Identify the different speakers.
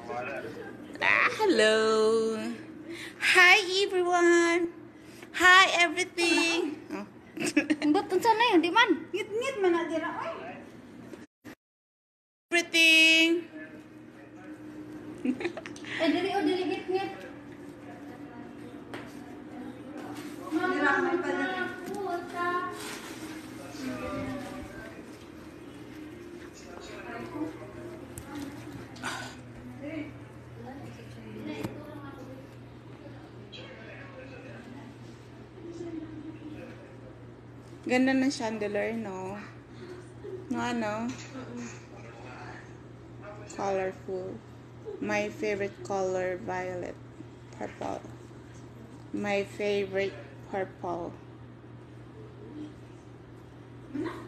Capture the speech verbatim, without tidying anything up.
Speaker 1: Ah, hello. Hi, everyone. Hi, everything. Oh.
Speaker 2: Button sana yun, di man.
Speaker 1: Ngit-ngit man na dira. Everything.
Speaker 2: Eh, dili o dili ngit-ngit. Dira man pa dili.
Speaker 1: Ganda ng chandelier, no? No, ano? Colorful. My favorite color, violet. Purple. My favorite, purple.